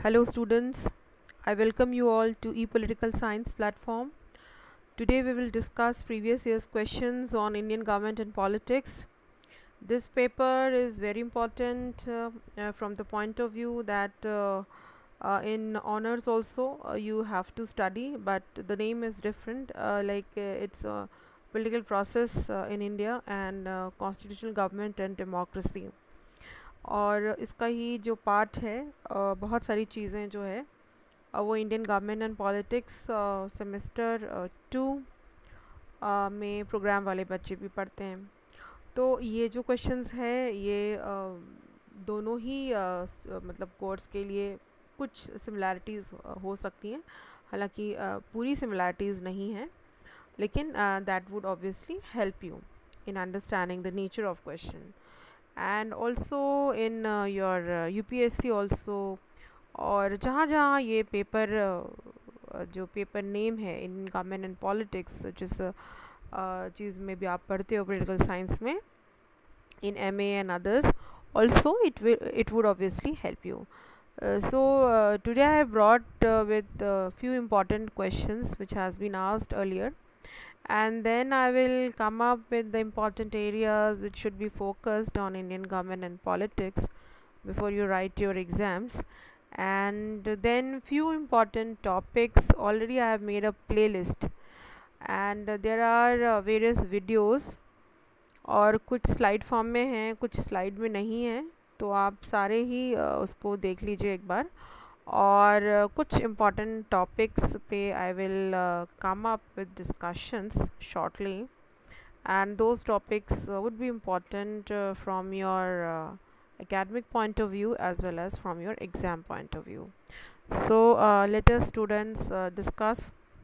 Hello students, I welcome you all to ePolitical Science platform. Today we will discuss previous year's questions on Indian government and politics. This paper is very important from the point of view that in honors also you have to study, but the name is different, it's a political process in India and constitutional government and democracy. और इसका ही जो part है बहुत सारी चीज़ें जो है वो Indian government and politics semester 2 में प्रोग्राम वाले बच्चे भी पढ़ते हैं। तो ये जो क्वेश्चंस है ये दोनों ही मतलब कोर्स के लिए कुछ सिमिलैरिटीज़ हो सकती हैं, हालांकि पूरी सिमिलैरिटीज़ नहीं हैं, लेकिन that would obviously help you in understanding the nature of question and also in your UPSC also, और जहाँ जहाँ ये पेपर जो पेपर नेम है इन गवर्नमेंट एंड पॉलिटिक्स जिस चीज़ में भी आप पढ़ते हो पॉलिटिकल साइंस में in MA and others also, it would obviously help you. Today I have brought with few important questions which has been asked earlier, and then I will come up with the important areas which should be focused on Indian government and politics before you write your exams, and then few important topics. Already I have made a playlist, and there are various videos, और कुछ slide form में हैं, कुछ slide में नहीं है, तो आप सारे ही उसको देख लीजिए एक बार, और कुछ इम्पॉर्टेंट टॉपिक्स पे I will come up with discussions shortly, and those topics would be important from your academic point of view as well as from your exam point of view. So let us students discuss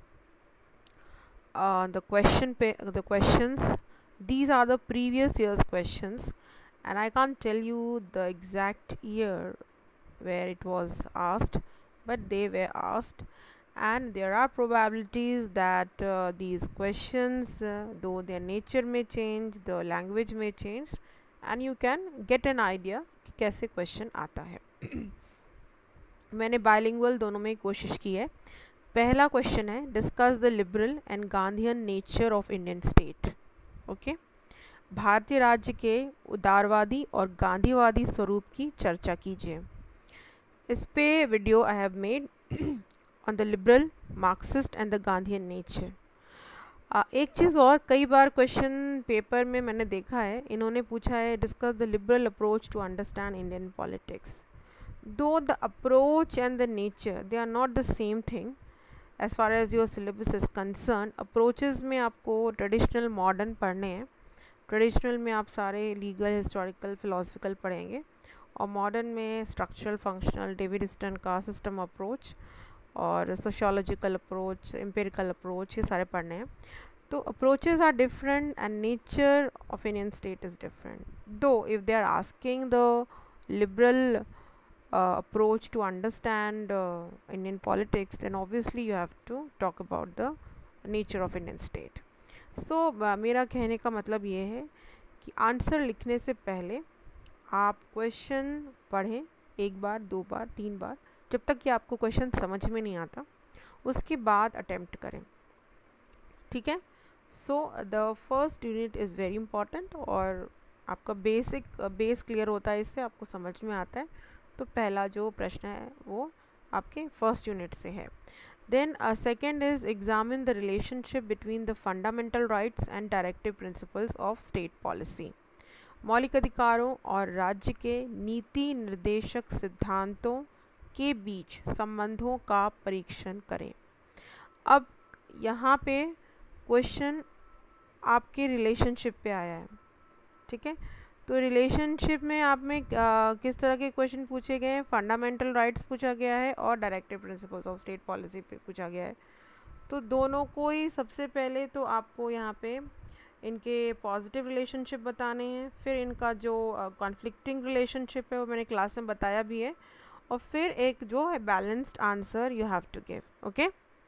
the questions. These are the previous year's questions, and I can't tell you the exact year where it was asked, but they were asked, and there are probabilities that these questions, though their nature may change, the language may change, and you can get an idea कि कैसे question आता है। मैंने bilingual दोनों में कोशिश की है। पहला क्वेश्चन है, discuss the liberal and Gandhian nature of Indian state. Okay, भारतीय राज्य के उदारवादी और गांधीवादी स्वरूप की चर्चा कीजिए। इस पे video I have made on the liberal, Marxist and the Gandhian nature. एक चीज़ और, कई बार क्वेश्चन पेपर में मैंने देखा है, इन्होंने पूछा है discuss the liberal approach to understand Indian politics. Though the approach and the nature they are not the same thing as far as your syllabus is concern. Approaches में आपको ट्रेडिशनल मॉडर्न पढ़ने हैं। ट्रेडिशनल में आप सारे legal, historical, philosophical पढ़ेंगे, और modern में स्ट्रक्चरल, फंक्शनल, डेविड ईस्टर्न का सिस्टम अप्रोच और सोशियोलॉजिकल अप्रोच, एम्पिरिकल अप्रोच, ये सारे पढ़ने हैं। तो approaches are different and nature of Indian state is different. Though if they are asking the liberal approach to understand Indian politics, then obviously you have to talk about the nature of Indian state. So मेरा कहने का मतलब ये है कि answer लिखने से पहले आप क्वेश्चन पढ़ें एक बार, दो बार, तीन बार, जब तक कि आपको क्वेश्चन समझ में नहीं आता, उसके बाद अटेम्प्ट करें। ठीक है? So the first unit is very important, और आपका बेस क्लियर होता है, इससे आपको समझ में आता है। तो पहला जो प्रश्न है वो आपके फर्स्ट यूनिट से है। Then second is examine the relationship between the fundamental rights and directive principles of state policy. मौलिक अधिकारों और राज्य के नीति निर्देशक सिद्धांतों के बीच संबंधों का परीक्षण करें। अब यहाँ पे क्वेश्चन आपके रिलेशनशिप पे आया है। ठीक है, तो रिलेशनशिप में आप में किस तरह के क्वेश्चन पूछे गए हैं? फंडामेंटल राइट्स पूछा गया है और directive principles of state policy पे पूछा गया है। तो दोनों को ही सबसे पहले तो आपको यहाँ पे इनके पॉजिटिव रिलेशनशिप बताने हैं, फिर इनका जो कॉन्फ्लिक्टिंग रिलेशनशिप है वो मैंने क्लास में बताया भी है, और फिर एक जो है balanced answer you have to give. Okay,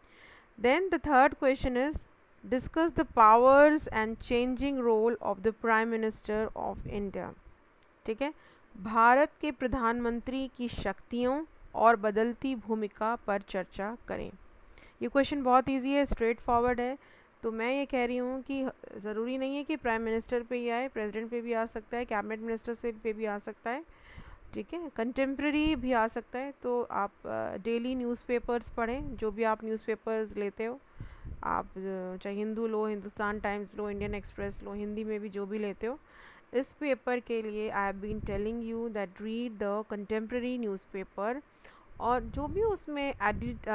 then the third question is discuss the powers and changing role of the prime minister of India. ठीक है, भारत के प्रधानमंत्री की शक्तियों और बदलती भूमिका पर चर्चा करें। ये क्वेश्चन बहुत इजी है, स्ट्रेट फॉरवर्ड है। तो मैं ये कह रही हूँ कि ज़रूरी नहीं है कि प्राइम मिनिस्टर पे ही आए, प्रेसिडेंट पे भी आ सकता है, कैबिनेट मिनिस्टर से पे भी आ सकता है, ठीक है, कंटेम्प्रेरी भी आ सकता है। तो आप डेली न्यूज़पेपर्स पढ़ें, जो भी आप न्यूज़पेपर्स लेते हो, आप चाहे हिंदू लो, हिंदुस्तान टाइम्स लो, इंडियन एक्सप्रेस लो, हिंदी में भी जो भी लेते हो, इस पेपर के लिए I have been telling you that read the contemporary newspaper, और जो भी उसमें एडिट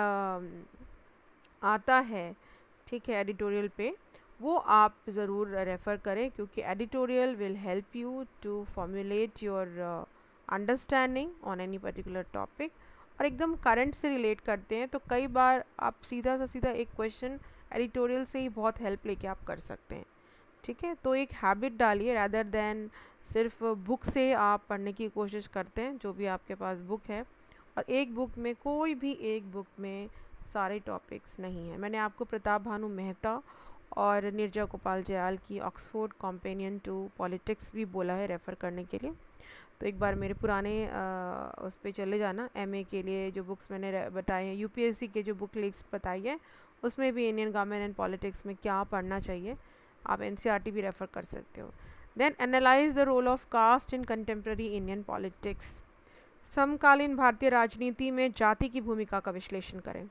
आता है, ठीक है, एडिटोरियल पे, वो आप ज़रूर रेफ़र करें, क्योंकि editorial will help you to formulate your understanding on any particular topic, और एकदम करंट से रिलेट करते हैं। तो कई बार आप सीधा से सीधा एक क्वेश्चन एडिटोरियल से ही बहुत हेल्प लेके आप कर सकते हैं, ठीक है। तो एक हैबिट डालिए, रैदर देन सिर्फ बुक से आप पढ़ने की कोशिश करते हैं, जो भी आपके पास बुक है, और एक बुक में, कोई भी एक बुक में सारे टॉपिक्स नहीं है। मैंने आपको प्रताप भानु मेहता और नीरजा गोपाल जयाल की ऑक्सफोर्ड कॉम्पेनियन टू पॉलिटिक्स भी बोला है रेफ़र करने के लिए। तो एक बार मेरे पुराने उस पर चले जाना, एमए के लिए जो बुक्स मैंने बताए हैं, यूपीएससी के जो बुक लिस्ट बताई है, उसमें भी इंडियन गवर्नमेंट एंड पॉलिटिक्स में क्या पढ़ना चाहिए, आप एनसीईआरटी भी रेफ़र कर सकते हो। Then analyse the role of caste in contemporary Indian politics. समकालीन भारतीय राजनीति में जाति की भूमिका का विश्लेषण करें।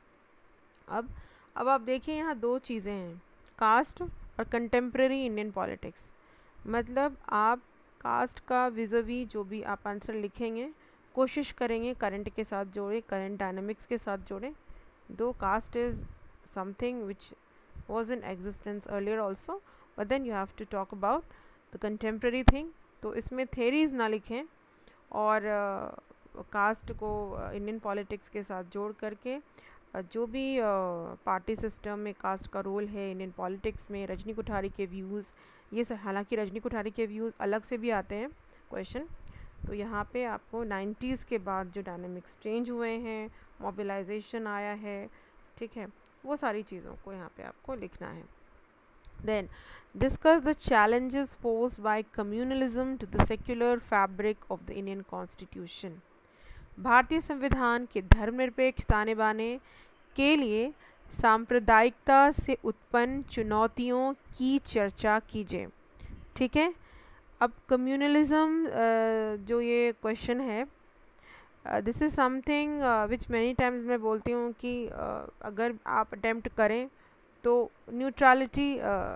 अब आप देखिए, यहाँ दो चीज़ें हैं, कास्ट और कंटेम्प्रेरी इंडियन पॉलिटिक्स। मतलब आप कास्ट का विज़वी जो भी आप आंसर लिखेंगे, कोशिश करेंगे करंट के साथ जोड़ें, करंट डायनामिक्स के साथ जोड़ें। Though caste is something which was in existence earlier also, but then you have to talk about the contemporary thing। तो इसमें theories ना लिखें, और कास्ट को इंडियन पॉलिटिक्स के साथ जोड़ करके जो भी पार्टी सिस्टम में कास्ट का रोल है इंडियन पॉलिटिक्स में, रजनी कोठारी के व्यूज़, ये सब, हालांकि रजनी कोठारी के व्यूज़ अलग से भी आते हैं क्वेश्चन। तो यहाँ पे आपको 90s के बाद जो डायनामिक्स चेंज हुए हैं, मोबिलाइजेशन आया है, ठीक है, वो सारी चीज़ों को यहाँ पे आपको लिखना है। Then discuss the challenges posed by communalism to the secular fabric of the Indian constitution. भारतीय संविधान के धर्मनिरपेक्ष ताने बाने के लिए सांप्रदायिकता से उत्पन्न चुनौतियों की चर्चा कीजिए, ठीक है। अब कम्युनलिज्म जो ये क्वेश्चन है, this is something which many times मैं बोलती हूँ कि अगर आप अटेम्प्ट करें तो न्यूट्रलिटी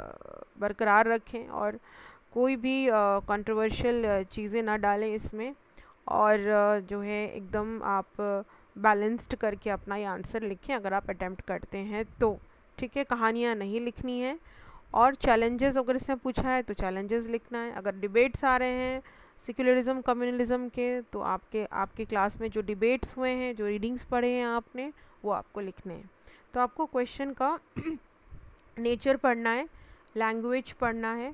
बरकरार रखें, और कोई भी कंट्रोवर्शियल चीज़ें ना डालें इसमें, और जो है एकदम आप बैलेंस्ड करके अपना ये आंसर लिखें अगर आप अटेम्प्ट करते हैं तो, ठीक है। कहानियाँ नहीं लिखनी है, और चैलेंजेस अगर इसमें पूछा है तो चैलेंजेस लिखना है। अगर डिबेट्स आ रहे हैं सेक्युलरिज्म कम्युनलिज्म के, तो आपके क्लास में जो डिबेट्स हुए हैं, जो रीडिंग्स पढ़े हैं आपने, वो आपको लिखने हैं। तो आपको क्वेश्चन का नेचर पढ़ना है, लैंग्वेज पढ़ना है।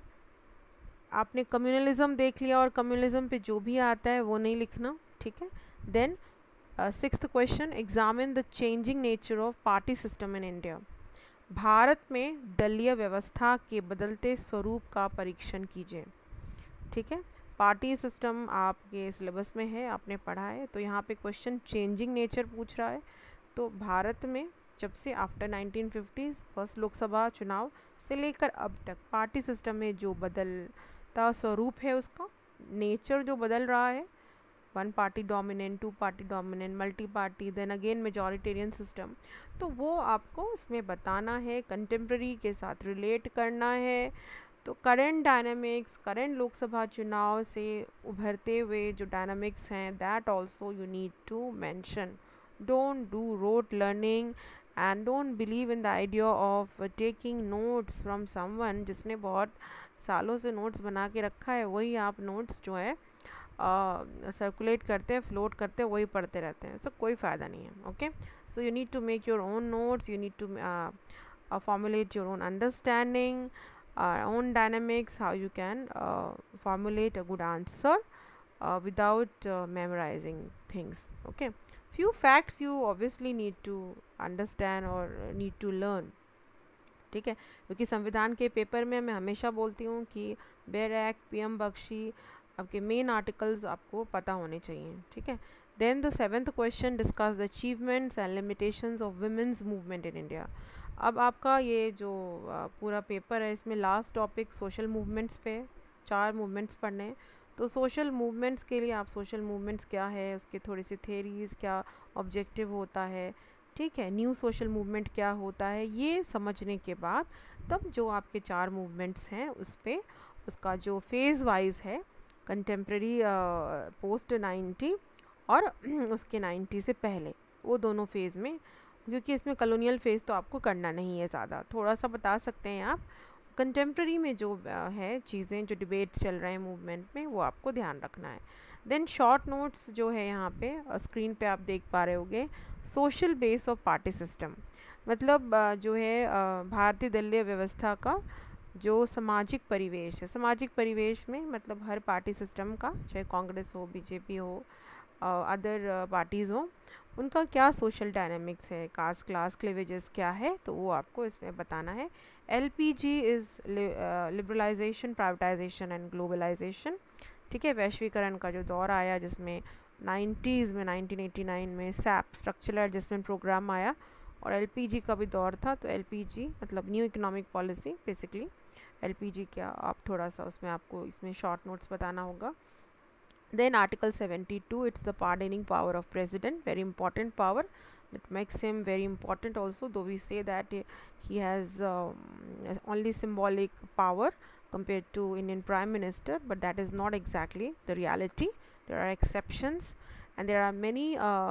आपने कम्युनलिज्म देख लिया और कम्युनलिज्म पे जो भी आता है वो नहीं लिखना, ठीक है। Then 6th question, examine the changing nature of party system in India. Bharat में दलीय व्यवस्था के बदलते स्वरूप का परीक्षण कीजिए, ठीक है। पार्टी सिस्टम आपके सिलेबस में है, आपने पढ़ा है। तो यहाँ पे क्वेश्चन चेंजिंग नेचर पूछ रहा है। तो भारत में जब से आफ्टर 1950s फर्स्ट लोकसभा चुनाव से लेकर अब तक पार्टी सिस्टम में जो बदलता स्वरूप है, उसका नेचर जो बदल रहा है, 1 party dominant, 2 party dominant, multi party, then again majoritarian system, तो वो आपको इसमें बताना है, कंटेम्प्रेरी के साथ रिलेट करना है। तो करंट डायनामिक्स, करंट लोकसभा चुनाव से उभरते हुए जो डायनामिक्स हैं, that also you need to mention. Don't do rote learning and don't believe in the idea of taking notes from someone जिसने बहुत सालों से नोट्स बना के रखा है, वही आप नोट्स जो है सर्कुलेट करते हैं, फ्लोट करते हैं, वही पढ़ते रहते हैं। सो कोई फ़ायदा नहीं है, okay. So you need to make your own notes, you need to formulate your own understanding, own dynamics, how you can formulate a good answer without memorizing things, okay. Few facts you obviously need to understand or need to learn, ठीक है। क्योंकि संविधान के paper में मैं हमेशा बोलती हूँ कि बेयर एक्ट, पीएम बख्शी, आपके मेन आर्टिकल्स आपको पता होने चाहिए, ठीक है। Then the 7th question, discuss the achievements and limitations of women's movement in India. अब आपका ये जो पूरा पेपर है इसमें लास्ट टॉपिक सोशल मूवमेंट्स पे 4 मूवमेंट्स पढ़ने हैं। तो सोशल मूवमेंट्स के लिए आप सोशल मूवमेंट्स क्या है, उसके थोड़ी सी थेरीज़, क्या ऑब्जेक्टिव होता है, ठीक है, न्यू सोशल मूवमेंट क्या होता है, ये समझने के बाद तब जो आपके 4 मूवमेंट्स हैं उस पर उसका जो फेज़ वाइज है, कंटेम्प्रेरी, पोस्ट 90 और उसके 90 से पहले, वो दोनों फेज़ में, क्योंकि इसमें कॉलोनियल फेज़ तो आपको करना नहीं है ज़्यादा, थोड़ा सा बता सकते हैं आप। कंटेम्प्रेरी में जो है चीज़ें, जो डिबेट्स चल रहे हैं मूवमेंट में, वो आपको ध्यान रखना है। देन शॉर्ट नोट्स जो है यहाँ पे स्क्रीन पे आप देख पा रहे होगे, social base of party system, मतलब जो है भारतीय दलीय व्यवस्था का जो सामाजिक परिवेश है, सामाजिक परिवेश में मतलब हर पार्टी सिस्टम का, चाहे कांग्रेस हो, बीजेपी हो, अदर पार्टीज़ हो, उनका क्या सोशल डायनामिक्स है, कास्ट क्लास क्लेवेजेस क्या है, तो वो आपको इसमें बताना है। LPG is liberalisation, privatisation and globalisation, ठीक है, वैश्वीकरण का जो दौर आया जिसमें 90s में 1989 में सैप स्ट्रक्चरल एडजस्टमेंट प्रोग्राम आया, और एलपीजी का भी दौर था। तो एलपीजी मतलब new economic policy, basically LPG क्या, आप थोड़ा सा उसमें आपको इसमें शॉर्ट नोट्स बताना होगा। Then Article 72, it's the pardoning power of President, very important power that makes him very important also, though we say that he has only symbolic power compared to Indian Prime Minister, but that is not exactly the reality. There are exceptions and there are many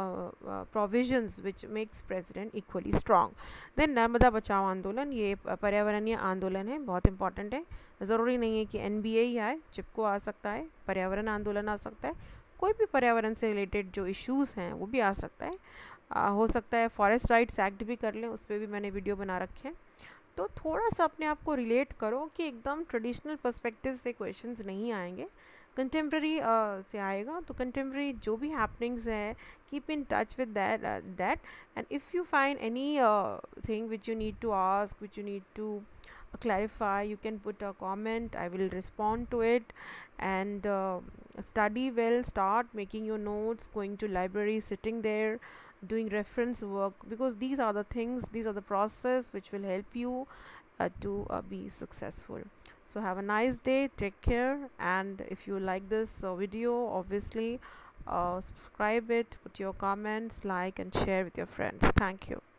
provisions which makes president equally strong. Then Narmada बचाओ आंदोलन, ये पर्यावरणीय आंदोलन है, बहुत important है। ज़रूरी नहीं है कि NBA ही आए, चिपको आ सकता है, पर्यावरण आंदोलन आ सकता है, कोई भी पर्यावरण से रिलेटेड जो इश्यूज़ हैं वो भी आ सकता है। हो सकता है फॉरेस्ट राइट्स एक्ट भी कर लें, उस पर भी मैंने वीडियो बना रखे हैं। तो थोड़ा सा अपने आप को रिलेट करो कि एकदम ट्रेडिशनल पर्सपेक्टिव से क्वेश्चंस नहीं आएंगे, कंटेम्प्रेरी से आएगा। तो कंटेम्प्रेरी जो भी हैपनिंग्स है, keep in touch with that and if you find anything which you need to ask, which you need to clarify, you can put a comment, I will respond to it. And study well, start making your notes, going to library, sitting there, doing reference work, because these are the things, these are the process which will help you to be successful. So have a nice day, take care, and if you like this video, obviously subscribe it, put your comments, like and share with your friends. Thank you.